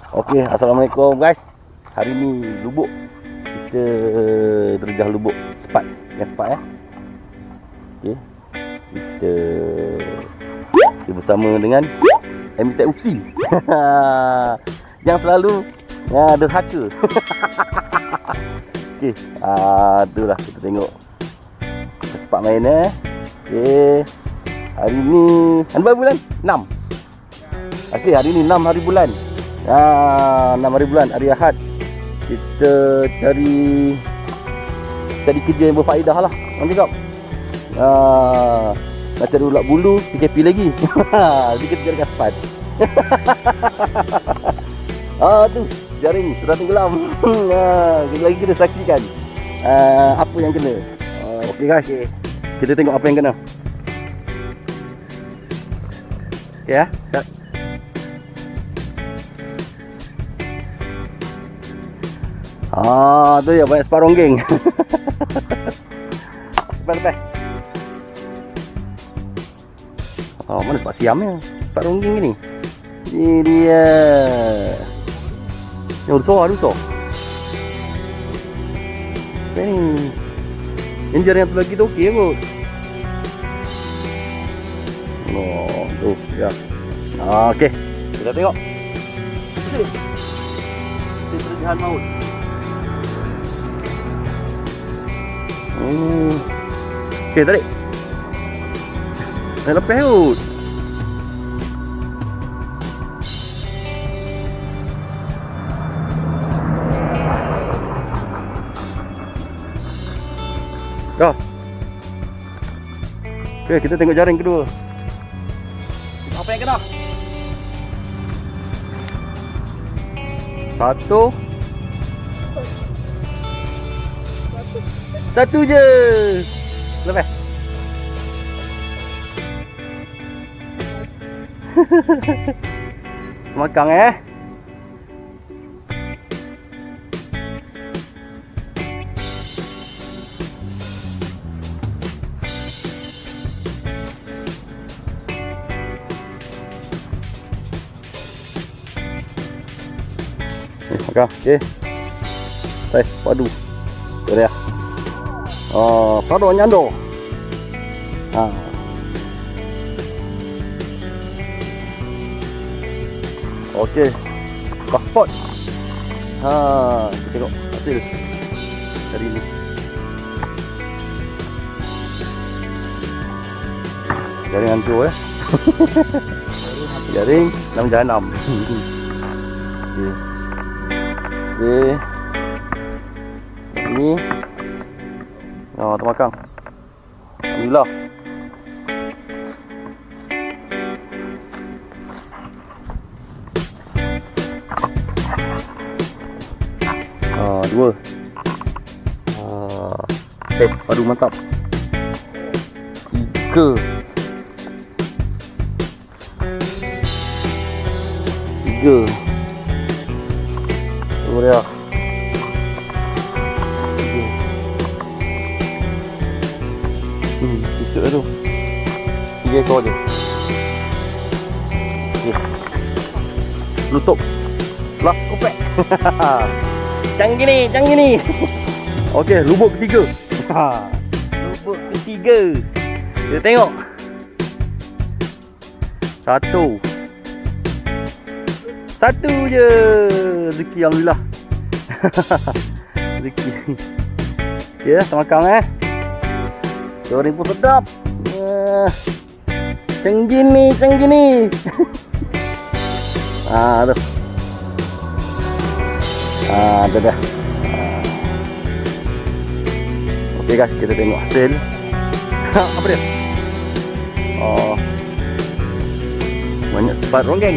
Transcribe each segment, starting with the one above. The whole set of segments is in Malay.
Okey, assalamualaikum guys. Hari ni lubuk kita terjah lubuk sepat, yang sepat ya. Okey. Kita bersama dengan Emitek Upsi. Yang selalu derhaka. Okey, itulah kita tengok sepat main Okey. Hari ni berapa bulan? 6. Okey, hari ni 6 hari bulan. 6 hari bulan, hari Ahad. Kita cari kerja yang berfaedah lah. Orang cakap nak cari ulat bulu, PKP lagi. Jadi kita cari kaspat. Tu jaring sudah tenggelam. Lagi kita saksikan apa yang kena. Okey guys, kita tengok apa yang kena. Okey ya. Tu ya, banyak separong geng. Lepas. Mana sepak siamnya? Separong geng ni. Ini dia. Ni rusak. Ni. Injer yang tu lagi tu okey kot. Tu ya. Okey. Kita tengok. Terjemahan maut. Okey, tarik. Dah lepas kot. Dah. Okey, kita tengok jaring kedua. Apa yang kena? Satu je. Lepas. Makang Makang. Okey. Padu. Boleh ya. Padu nyando. Okey. Pasport. Kita tengok hasil hari ni. Jaring hancur Jaring dalam jahanam. Okey. Ini termakang. Alhamdulillah. Dua. Padu mantap. 3. 3. Boleh. Itu tu. 3 ekor je. Okey. Tutup. Lah, kopek. Canggih ni. Okey, lubuk ketiga. Lubuk ketiga. Kita tengok. 1. 1 je. Rezeki alhamdulillah. Rezeki. Okey, termakang goreng pun sedap. Canggih ni. Tu. Dah. Okey guys, kita tengok hasil. Apa dia? Banyak sepat ronggeng.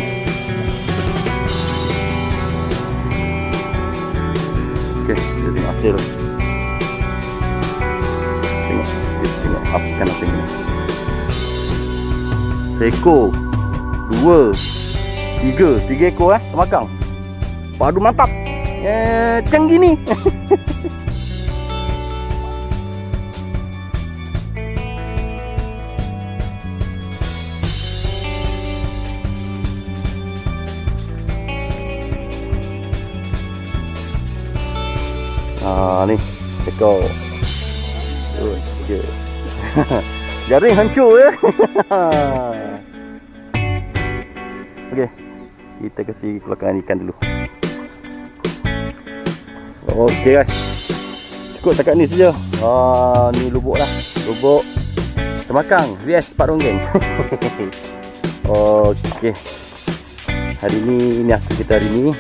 Okey, kita tengok hasil. Tengok apa kan hasil ni. Seekor, 2, 3 ekor termakang. Padu mantap. Canggih ni. Ni ekor. Je. Jaring hancur ya. Okey. Kita kasih keluarkan ikan dulu. Okey guys. Cukup setakat ni saja. Ni lubuk lah. Lubuk Temakang vs Pak Ronggeng. Okey. Hari ni hasil kita hari ni.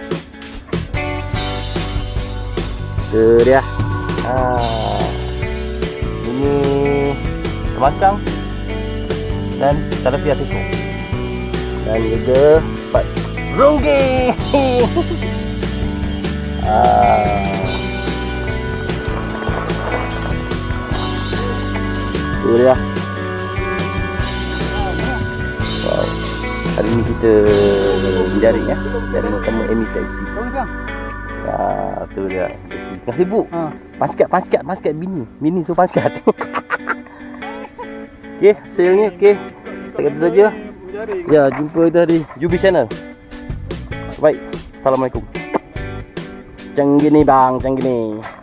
Dia. Ini Temakang dan tilapia tipu. Dan juga Pak Ronggeng. Tu dia. Wow. Hari ni kita jaring ya. Jaring utama ME-Type-C. Tu dia. Tengah sibuk. Paskat bini. Bini suruh paskat. Okey, hasilnya okey. Setakat itu saja. Ya, jumpa dari Jubi Channel. Baik. Assalamualaikum. Macam gini bang, macam gini.